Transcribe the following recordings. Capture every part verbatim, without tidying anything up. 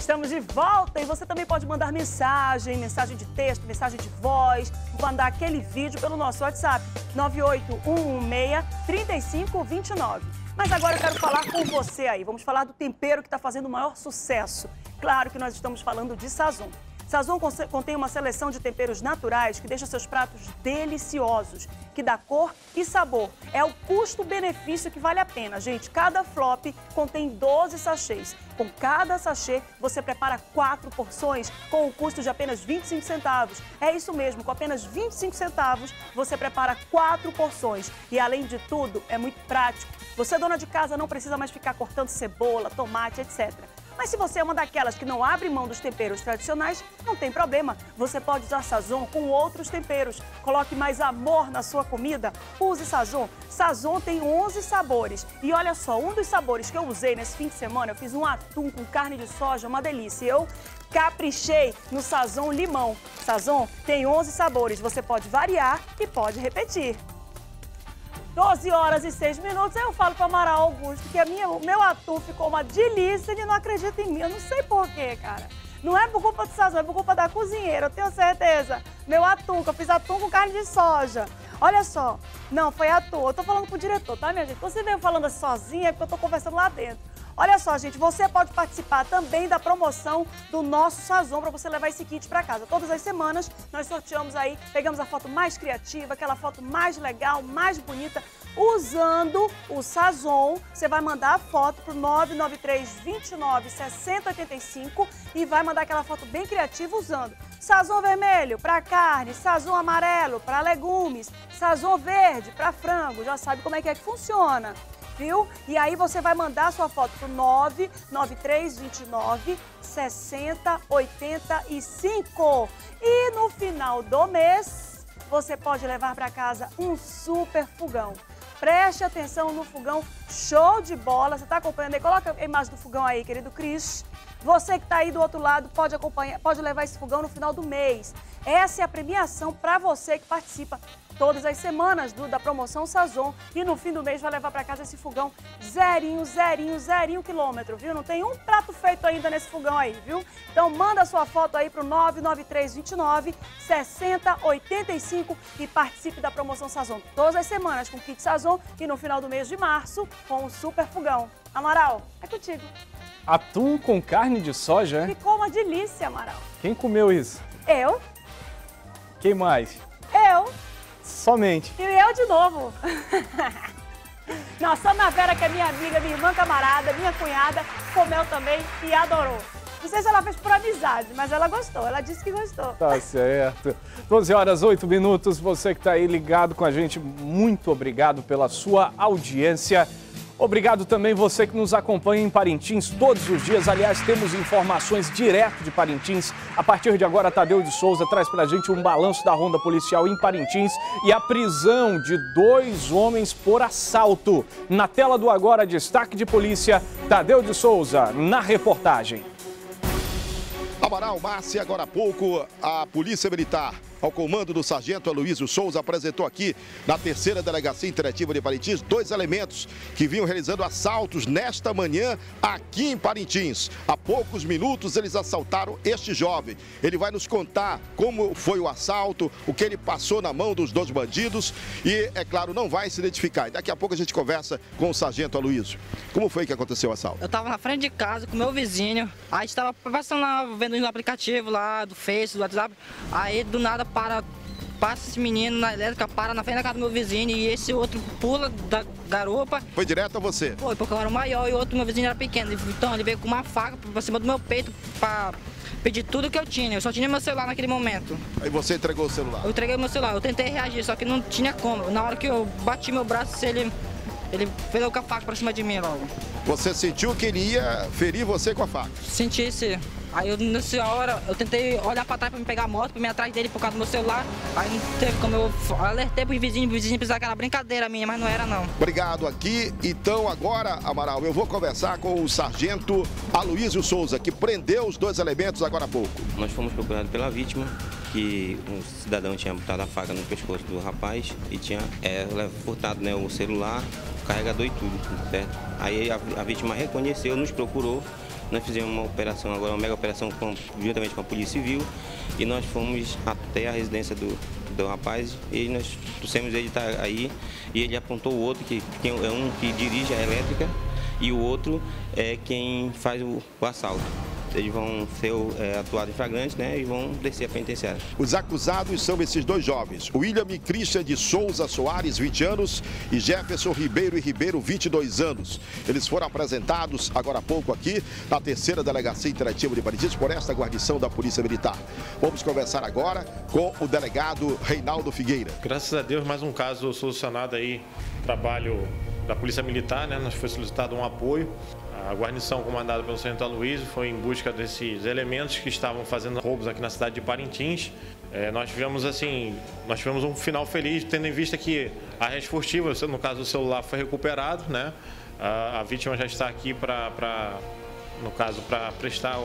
Estamos de volta e você também pode mandar mensagem, mensagem de texto, mensagem de voz, mandar aquele vídeo pelo nosso WhatsApp, nove oito um um seis, três cinco dois nove. Mas agora eu quero falar com você aí, vamos falar do tempero que está fazendo o maior sucesso. Claro que nós estamos falando de Sazon. Sazon contém uma seleção de temperos naturais que deixa seus pratos deliciosos, que dá cor e sabor. É o custo-benefício que vale a pena, gente. Cada flop contém doze sachês. Com cada sachê, você prepara quatro porções com o custo de apenas vinte e cinco centavos. É isso mesmo, com apenas vinte e cinco centavos, você prepara quatro porções. E além de tudo, é muito prático. Você, dona de casa, não precisa mais ficar cortando cebola, tomate, etcétera. Mas se você é uma daquelas que não abre mão dos temperos tradicionais, não tem problema. Você pode usar Sazon com outros temperos. Coloque mais amor na sua comida. Use Sazon. Sazon tem onze sabores. E olha só, um dos sabores que eu usei nesse fim de semana, eu fiz um atum com carne de soja, uma delícia. Eu caprichei no Sazon limão. Sazon tem onze sabores. Você pode variar e pode repetir. doze horas e seis minutos, aí eu falo para Amaral Augusto que a minha, o meu atum ficou uma delícia e ele não acredita em mim. Eu não sei porquê, cara. Não é por culpa do Sazon, é por culpa da cozinheira, eu tenho certeza. Meu atum, que eu fiz atum com carne de soja. Olha só, não, foi atum. Eu tô falando pro diretor, tá, minha gente? Você veio falando assim sozinha, é porque eu tô conversando lá dentro. Olha só, gente, você pode participar também da promoção do nosso Sazon para você levar esse kit para casa. Todas as semanas nós sorteamos aí, pegamos a foto mais criativa, aquela foto mais legal, mais bonita, usando o Sazon. Você vai mandar a foto para o nove nove três, dois nove, seis zero oito cinco e vai mandar aquela foto bem criativa usando Sazon vermelho para carne, Sazon amarelo para legumes, Sazon verde para frango. Já sabe como é que é que funciona. Viu? E aí você vai mandar a sua foto para o nove nove três, dois nove, seis zero oito cinco. E no final do mês, você pode levar para casa um super fogão. Preste atenção no fogão, show de bola. Você está acompanhando aí? Coloca a imagem do fogão aí, querido Cris. Você que está aí do outro lado pode acompanhar, pode levar esse fogão no final do mês. Essa é a premiação para você que participa todas as semanas do, da promoção Sazon. E no fim do mês vai levar para casa esse fogão zerinho, zerinho, zerinho quilômetro, viu? Não tem um prato feito ainda nesse fogão aí, viu? Então manda a sua foto aí para o nove nove três, dois nove, seis zero oito cinco e participe da promoção Sazon. Todas as semanas com kit Sazon e no final do mês de março com o super fogão. Amaral, é contigo. Atum com carne de soja, é? Ficou uma delícia, Amaral. Quem comeu isso? Eu. Quem mais? Eu. Somente. E eu de novo. Nossa, Ana Vera, que é minha amiga, minha irmã camarada, minha cunhada, comeu também e adorou. Não sei se ela fez por amizade, mas ela gostou, ela disse que gostou. Tá certo. doze horas, oito minutos, você que está aí ligado com a gente, muito obrigado pela sua audiência. Obrigado também você que nos acompanha em Parintins todos os dias. Aliás, temos informações direto de Parintins. A partir de agora, Tadeu de Souza traz pra gente um balanço da ronda policial em Parintins e a prisão de dois homens por assalto. Na tela do Agora, destaque de polícia, Tadeu de Souza, na reportagem. Amaral, Márcia, agora há pouco, a Polícia Militar, ao comando do sargento Aloysio Souza, apresentou aqui na terceira Delegacia Interativa de Parintins dois elementos que vinham realizando assaltos nesta manhã aqui em Parintins. Há poucos minutos eles assaltaram este jovem. Ele vai nos contar como foi o assalto, o que ele passou na mão dos dois bandidos e, é claro, não vai se identificar. E daqui a pouco a gente conversa com o sargento Aloysio. Como foi que aconteceu o assalto? Eu estava na frente de casa com o meu vizinho, aí estava passando lá, vendo no aplicativo lá do Face, do WhatsApp, aí do nada para, passa esse menino na elétrica, para na frente da casa do meu vizinho e esse outro pula da garupa. Foi direto a você? Foi, porque eu era maior e o outro, meu vizinho, era pequeno. Então ele veio com uma faca pra cima do meu peito para pedir tudo que eu tinha. Eu só tinha meu celular naquele momento. Aí você entregou o celular? Eu entreguei meu celular, eu tentei reagir, só que não tinha como. Na hora que eu bati meu braço, ele, ele veio com a faca pra cima de mim logo. Você sentiu que ele ia ferir você com a faca? Senti esse... Aí eu, nessa hora, eu tentei olhar pra trás pra me pegar a moto, pra me ir atrás dele por causa do meu celular. Aí não teve como, eu alertei pros vizinhos, os vizinhos pensaram que era brincadeira minha, mas não era não. Obrigado aqui. Então agora, Amaral, eu vou conversar com o sargento Aloysio Souza, que prendeu os dois elementos agora há pouco. Nós fomos procurados pela vítima, que um cidadão tinha botado a faca no pescoço do rapaz e tinha é, furtado, né, o celular, o carregador e tudo, certo? Aí a, a vítima reconheceu, nos procurou nós fizemos uma operação agora, uma mega operação com, juntamente com a Polícia Civil, e nós fomos até a residência do, do rapaz e nós trouxemos ele tá aí e ele apontou o outro, que, que é um que dirige a elétrica e o outro é quem faz o, o assalto. Eles vão ser é, atuados em flagrante, né, e vão descer a penitenciária. Os acusados são esses dois jovens, William Christian de Souza Soares, vinte anos, e Jefferson Ribeiro e Ribeiro, vinte e dois anos. Eles foram apresentados agora há pouco aqui na terceira Delegacia Interativa de Parintins por esta guarnição da Polícia Militar. Vamos conversar agora com o delegado Reinaldo Figueira. Graças a Deus, mais um caso solucionado aí, trabalho da Polícia Militar, né? Nós foi solicitado um apoio. A guarnição comandada pelo sargento Aloysio foi em busca desses elementos que estavam fazendo roubos aqui na cidade de Parintins. É, nós tivemos assim, nós tivemos um final feliz, tendo em vista que a rede furtiva, no caso do celular, foi recuperado, né? A, a vítima já está aqui para, no caso, para prestar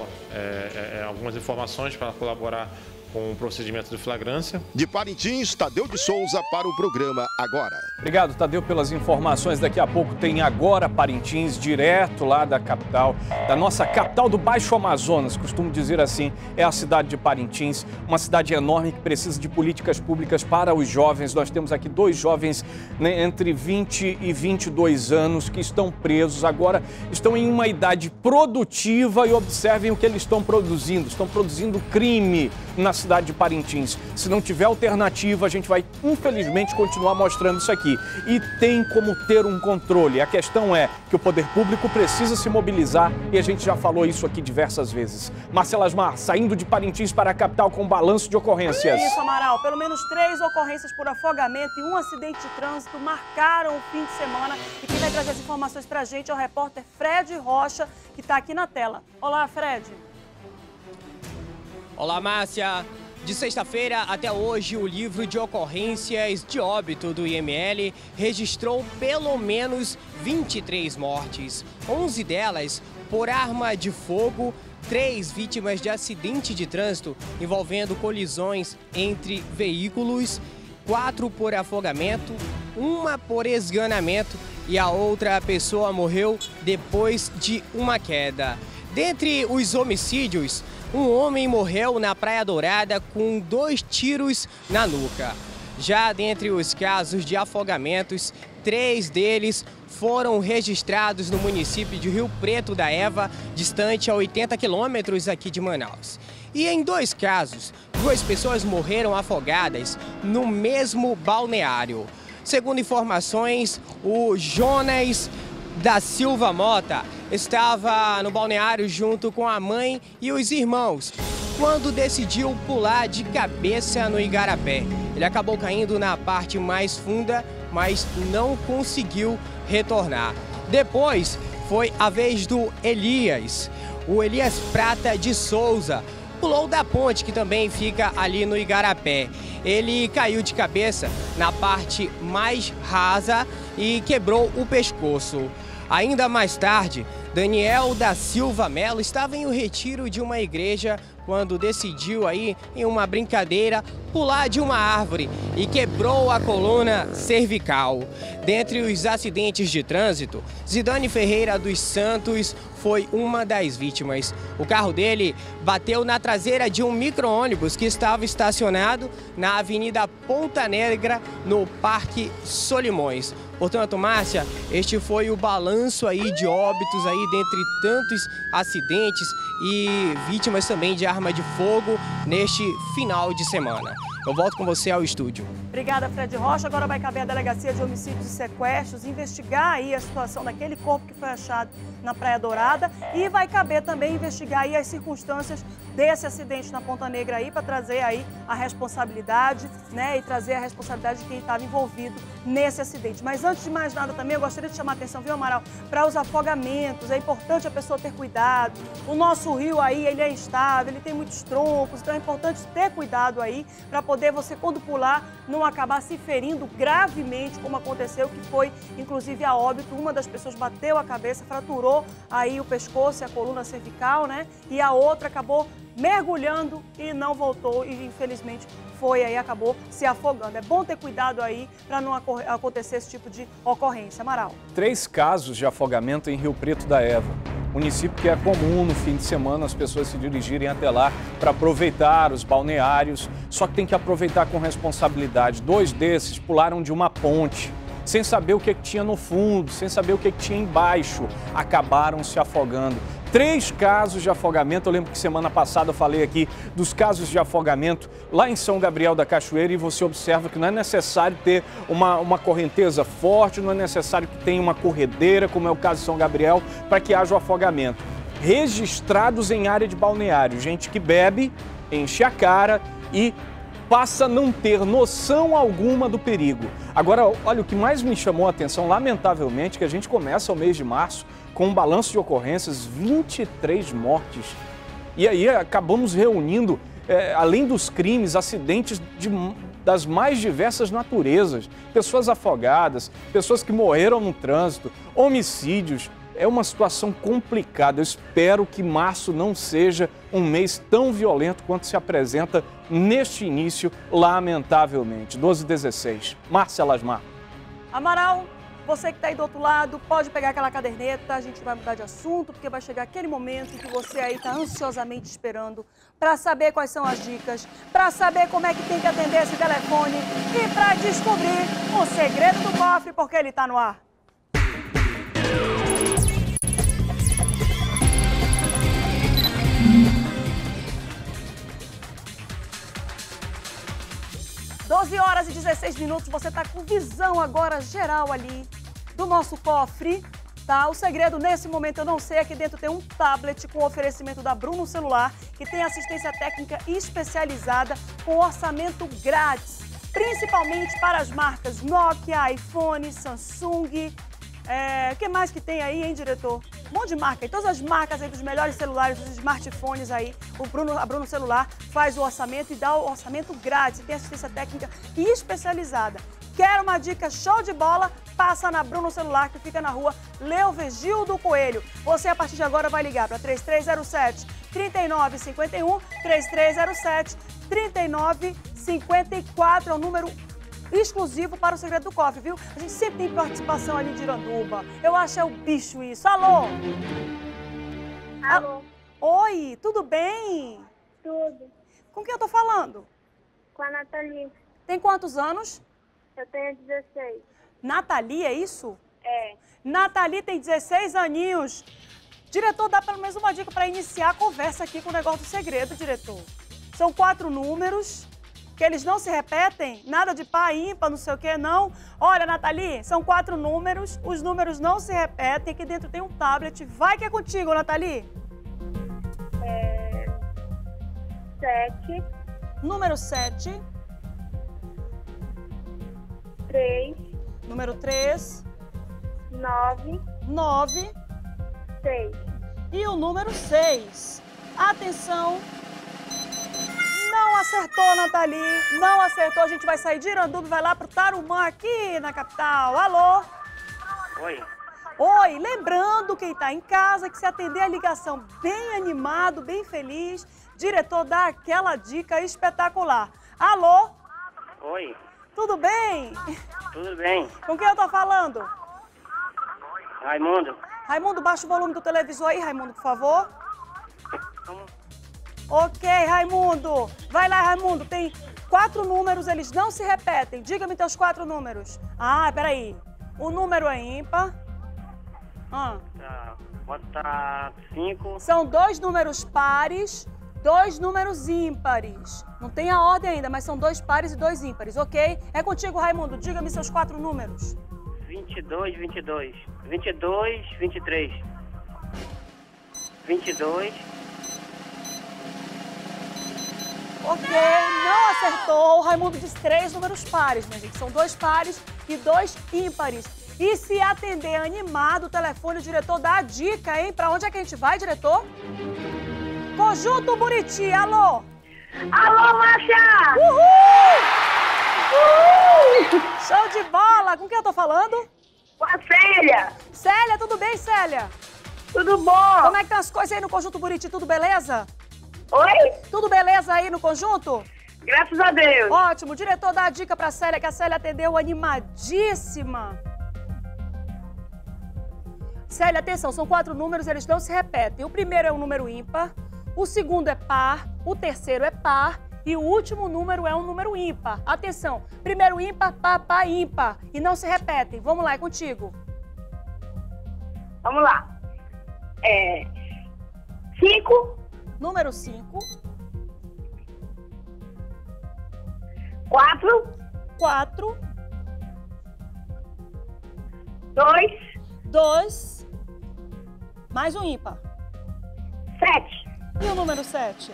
é, é, algumas informações para colaborar com o procedimento de flagrância. De Parintins, Tadeu de Souza para o programa Agora. Obrigado, Tadeu, pelas informações. Daqui a pouco tem Agora Parintins, direto lá da capital, da nossa capital do Baixo Amazonas, costumo dizer assim, é a cidade de Parintins, uma cidade enorme que precisa de políticas públicas para os jovens. Nós temos aqui dois jovens, né, entre vinte e vinte e dois anos que estão presos, agora estão em uma idade produtiva e observem o que eles estão produzindo. Estão produzindo crime na cidade de Parintins. Se não tiver alternativa, a gente vai, infelizmente, continuar mostrando isso aqui. E tem como ter um controle. A questão é que o poder público precisa se mobilizar e a gente já falou isso aqui diversas vezes. Marcela Asmar, saindo de Parintins para a capital com balanço de ocorrências. Isso, Amaral. Pelo menos três ocorrências por afogamento e um acidente de trânsito marcaram o fim de semana. E quem vai trazer as informações pra gente é o repórter Fred Rocha, que está aqui na tela. Olá, Fred. Olá, Márcia. De sexta-feira até hoje, o livro de ocorrências de óbito do I M L registrou pelo menos vinte e três mortes, onze delas por arma de fogo, três vítimas de acidente de trânsito envolvendo colisões entre veículos, quatro por afogamento, uma por esganamento e a outra pessoa morreu depois de uma queda. Dentre os homicídios, um homem morreu na Praia Dourada com dois tiros na nuca. Já dentre os casos de afogamentos, três deles foram registrados no município de Rio Preto da Eva, distante a oitenta quilômetros aqui de Manaus. E em dois casos, duas pessoas morreram afogadas no mesmo balneário. Segundo informações, o Jonas da Silva Mota estava no balneário junto com a mãe e os irmãos, quando decidiu pular de cabeça no igarapé. Ele acabou caindo na parte mais funda, mas não conseguiu retornar. Depois foi a vez do Elias, o Elias Prata de Souza. Pulou da ponte, que também fica ali no igarapé. Ele caiu de cabeça na parte mais rasa e quebrou o pescoço. Ainda mais tarde, Daniel da Silva Melo estava em um retiro de uma igreja quando decidiu aí, em uma brincadeira, pular de uma árvore e quebrou a coluna cervical. Dentre os acidentes de trânsito, Zidane Ferreira dos Santos foi uma das vítimas. O carro dele bateu na traseira de um micro-ônibus que estava estacionado na Avenida Ponta Negra, no Parque Solimões. Portanto, Márcia, este foi o balanço aí de óbitos aí dentre tantos acidentes e vítimas também de arma de fogo neste final de semana. Eu volto com você ao estúdio. Obrigada, Fred Rocha. Agora vai caber à Delegacia de Homicídios e Sequestros investigar aí a situação daquele corpo que foi achado na Praia Dourada e vai caber também investigar aí as circunstâncias desse acidente na Ponta Negra aí para trazer aí a responsabilidade, né, e trazer a responsabilidade de quem estava envolvido nesse acidente. Mas antes de mais nada também eu gostaria de chamar a atenção, viu, Amaral, para os afogamentos. É importante a pessoa ter cuidado. O nosso rio aí, ele é instável, ele tem muitos troncos, então é importante ter cuidado aí para poder você, quando pular, não acabar se ferindo gravemente, como aconteceu, que foi, inclusive, a óbito. Uma das pessoas bateu a cabeça, fraturou aí o pescoço e a coluna cervical, né? E a outra acabou mergulhando e não voltou e, infelizmente, foi aí, acabou se afogando. É bom ter cuidado aí para não acontecer esse tipo de ocorrência. Amaral. Três casos de afogamento em Rio Preto da Eva. município que é comum no fim de semana as pessoas se dirigirem até lá para aproveitar os balneários, só que tem que aproveitar com responsabilidade. Dois desses pularam de uma ponte, sem saber o que, que tinha no fundo, sem saber o que, que tinha embaixo, acabaram se afogando. Três casos de afogamento, eu lembro que semana passada eu falei aqui dos casos de afogamento lá em São Gabriel da Cachoeira e você observa que não é necessário ter uma, uma correnteza forte, não é necessário que tenha uma corredeira, como é o caso de São Gabriel, para que haja o afogamento. Registrados em área de balneário, gente que bebe, enche a cara e passa a não ter noção alguma do perigo. Agora, olha, o que mais me chamou a atenção, lamentavelmente, que a gente começa o mês de março com um balanço de ocorrências, vinte e três mortes. E aí acabamos reunindo, é, além dos crimes, acidentes de, das mais diversas naturezas. Pessoas afogadas, pessoas que morreram no trânsito, homicídios. É uma situação complicada. Eu espero que março não seja um mês tão violento quanto se apresenta neste início, lamentavelmente. doze e dezesseis. Márcia Lasmar. Amaral, você que está aí do outro lado, pode pegar aquela caderneta, a gente vai mudar de assunto, porque vai chegar aquele momento que você aí está ansiosamente esperando para saber quais são as dicas, para saber como é que tem que atender esse telefone e para descobrir o segredo do cofre, porque ele está no ar. doze horas e dezesseis minutos, você está com visão agora geral ali do nosso cofre, tá? O segredo nesse momento eu não sei, aqui dentro tem um tablet com oferecimento da Bruno Celular, que tem assistência técnica especializada com orçamento grátis, principalmente para as marcas Nokia, iPhone, Samsung. É, o que mais que tem aí, hein, diretor? Um monte de marca. E todas as marcas aí dos melhores celulares, dos smartphones aí, o Bruno, a Bruno Celular faz o orçamento e dá o orçamento grátis. Tem assistência técnica e especializada. Quer uma dica show de bola? Passa na Bruno Celular, que fica na rua Leovigildo Coelho. Você, a partir de agora, vai ligar para três três zero sete, três nove cinco um, três três zero sete, três nove cinco quatro, é o número exclusivo para o segredo do cofre, viu? A gente sempre tem participação ali de Iranduba. Eu acho é o bicho isso. Alô? Alô? Oi, tudo bem? Tudo. Com quem eu tô falando? Com a Nathalie. Tem quantos anos? Eu tenho dezesseis. Nathalie, é isso? É. Nathalie tem dezesseis aninhos. Diretor, dá pelo menos uma dica para iniciar a conversa aqui com o negócio do segredo, diretor. São quatro números, que eles não se repetem, nada de par, ímpar, não sei o que, não. Olha, Nathalie, são quatro números, os números não se repetem, aqui dentro tem um tablet. Vai que é contigo, Nathalie. É... Sete. Número sete. Três. Número três. Nove. Nove. Seis. E o número seis. Atenção. Não acertou, Nathalie. Não acertou. A gente vai sair de Iranduba e vai lá pro Tarumã, aqui na capital. Alô? Oi. Oi. Lembrando quem tá em casa que se atender a ligação bem animado, bem feliz, diretor dá aquela dica espetacular. Alô? Oi. Tudo bem? Tudo bem. Com quem eu tô falando? Raimundo. Raimundo, baixa o volume do televisor aí, Raimundo, por favor. Vamos. Ok, Raimundo. Vai lá, Raimundo. Tem quatro números, eles não se repetem. Diga-me teus quatro números. Ah, peraí. O número é ímpar. Ah. Tá. Bota cinco. São dois números pares, dois números ímpares. Não tem a ordem ainda, mas são dois pares e dois ímpares, ok? É contigo, Raimundo. Diga-me seus quatro números. vinte e dois, vinte e dois. vinte e dois, vinte e três. vinte e dois. Ok, não acertou. O Raimundo diz três números pares, minha gente. São dois pares e dois ímpares. E se atender animado o telefone, o diretor dá a dica, hein? Pra onde é que a gente vai, diretor? Conjunto Buriti, alô? Alô, Márcia! Uhul! Uhul! Show de bola! Com quem eu tô falando? Com a Célia! Célia, tudo bem, Célia? Tudo bom? Como é que estão as coisas aí no Conjunto Buriti? Tudo beleza? Oi? Tudo beleza aí no conjunto? Graças a Deus. Ótimo. O diretor dá a dica pra Célia, que a Célia atendeu animadíssima. Célia, atenção, são quatro números, eles não se repetem. O primeiro é um número ímpar, o segundo é par, o terceiro é par e o último número é um número ímpar. Atenção, primeiro ímpar, par, par, ímpar. E não se repetem. Vamos lá, é contigo. Vamos lá. É... Cinco. Número cinco. Quatro. Quatro. Dois. Dois. Mais um ímpar. Sete. E o número sete?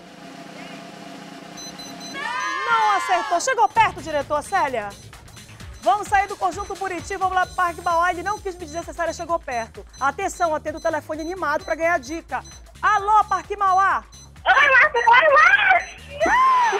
Não acertou. Chegou perto, diretor, Célia? Vamos sair do Conjunto Buriti, vamos lá pro Parque Mauá. Ele não quis me dizer se a Célia chegou perto. Atenção, atenda o telefone animado para ganhar dica. Alô, Parque Mauá! Oi, Márcia, oi, Márcia!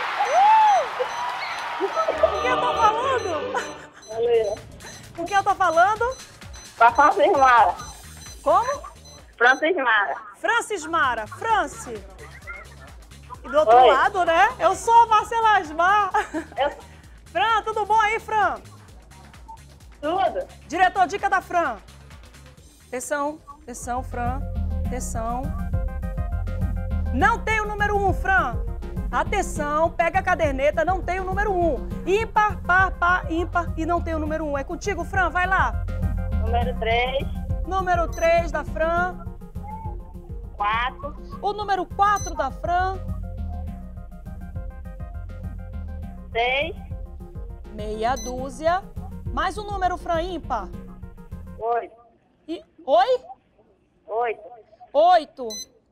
Com quem eu tô falando? Com quem eu tô falando? Com a Francis Mara. Como? Francis Mara. Francis Mara. Franci. E do outro Oi. lado, né? Eu sou a Marcela Asmar. Eu... Fran, tudo bom aí, Fran? Tudo. Diretor, dica da Fran. Atenção, atenção, Fran. Atenção. Não tem o número um, Fran. Atenção, pega a caderneta, não tem o número um. Ímpar, par, par, ímpar e não tem o número um. É contigo, Fran, vai lá. Número três. Número três da Fran. Quatro. O número quatro da Fran. Seis. Meia dúzia. Mais um número, Fran, ímpar. Oito. E... Oi? Oito. Oito.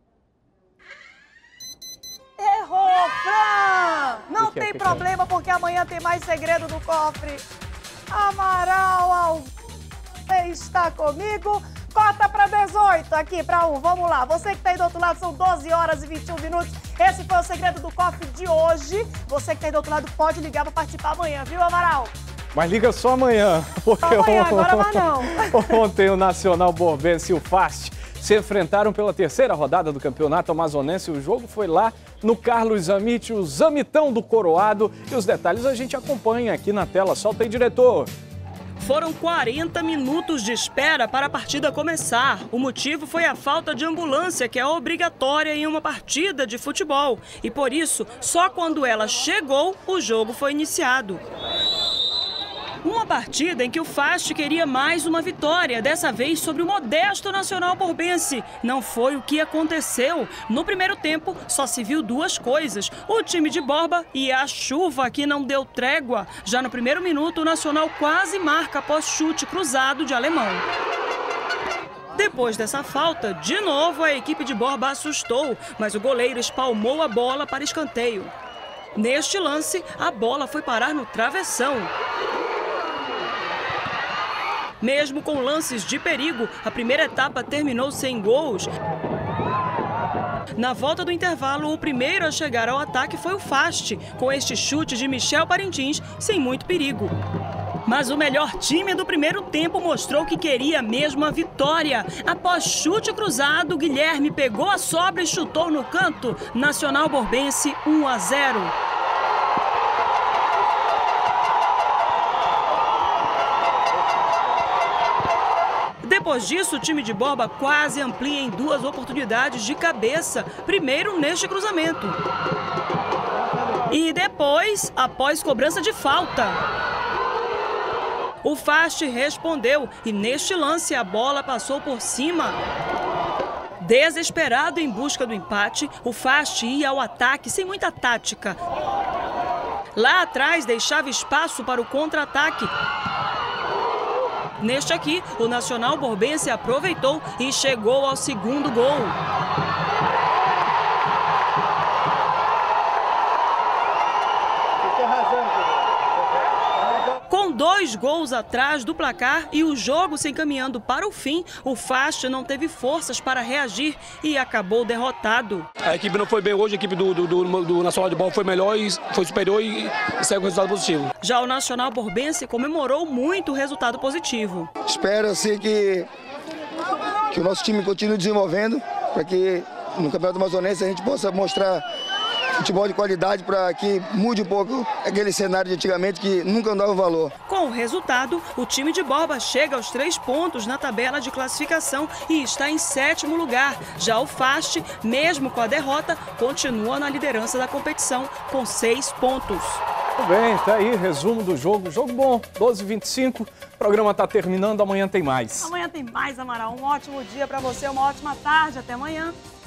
Errou, Fran! Não Que que é, tem que que é? problema, porque amanhã tem mais segredo do cofre. Amaral está comigo. Cota para dezoito aqui para um. Vamos lá. Você que está aí do outro lado, são doze horas e vinte e um minutos. Esse foi o segredo do cofre de hoje. Você que está aí do outro lado pode ligar para participar amanhã, viu, Amaral? Mas liga só amanhã. Porque Amanhã, agora vai não. Ontem o Nacional Borbense e o Fast se enfrentaram pela terceira rodada do Campeonato Amazonense. O jogo foi lá no Carlos Zamit, o Zamitão do Coroado. E os detalhes a gente acompanha aqui na tela. Solta aí, diretor. Foram quarenta minutos de espera para a partida começar. O motivo foi a falta de ambulância, que é obrigatória em uma partida de futebol. E por isso, só quando ela chegou, o jogo foi iniciado. Uma partida em que o Fast queria mais uma vitória, dessa vez sobre o modesto Nacional Borbense. Não foi o que aconteceu. No primeiro tempo, só se viu duas coisas: o time de Borba e a chuva que não deu trégua. Já no primeiro minuto, o Nacional quase marca após chute cruzado de Alemão. Depois dessa falta, de novo a equipe de Borba assustou, mas o goleiro espalmou a bola para escanteio. Neste lance, a bola foi parar no travessão. Mesmo com lances de perigo, a primeira etapa terminou sem gols. Na volta do intervalo, o primeiro a chegar ao ataque foi o Fast, com este chute de Michel Parintins, sem muito perigo. Mas o melhor time do primeiro tempo mostrou que queria mesmo a vitória. Após chute cruzado, Guilherme pegou a sobra e chutou no canto. Nacional Borbense um a zero. Depois disso, o time de Borba quase amplia em duas oportunidades de cabeça, primeiro neste cruzamento. E depois, após cobrança de falta. O Fast respondeu e neste lance a bola passou por cima. Desesperado em busca do empate, o Fast ia ao ataque sem muita tática. Lá atrás deixava espaço para o contra-ataque. Neste aqui, o Nacional Borbense aproveitou e chegou ao segundo gol. Com dois gols atrás do placar e o jogo se encaminhando para o fim, o Fast não teve forças para reagir e acabou derrotado. A equipe não foi bem hoje, a equipe do, do, do, do Nacional de Bola foi melhor e foi superior e, e saiu com resultado positivo. Já o Nacional Borbense comemorou muito o resultado positivo. Espero assim que, que o nosso time continue desenvolvendo para que no Campeonato Amazonense a gente possa mostrar futebol de qualidade para que mude um pouco aquele cenário de antigamente que nunca dava valor. Com o resultado, o time de Borba chega aos três pontos na tabela de classificação e está em sétimo lugar. Já o Fast, mesmo com a derrota, continua na liderança da competição com seis pontos. Tudo bem, tá aí, resumo do jogo. Jogo bom, doze e vinte e cinco. O programa está terminando, amanhã tem mais. Amanhã tem mais, Amaral. Um ótimo dia para você, uma ótima tarde. Até amanhã.